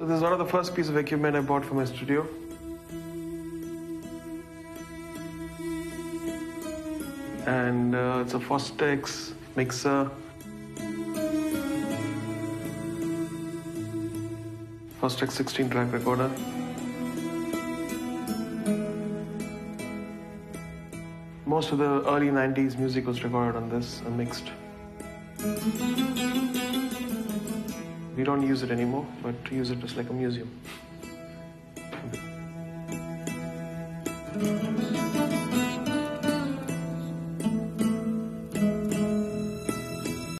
So this is one of the first pieces of equipment I bought for my studio. And it's a Fostex mixer. Fostex 16-track recorder. Most of the early 90s music was recorded on this and mixed. We don't use it anymore, but use it as like a museum.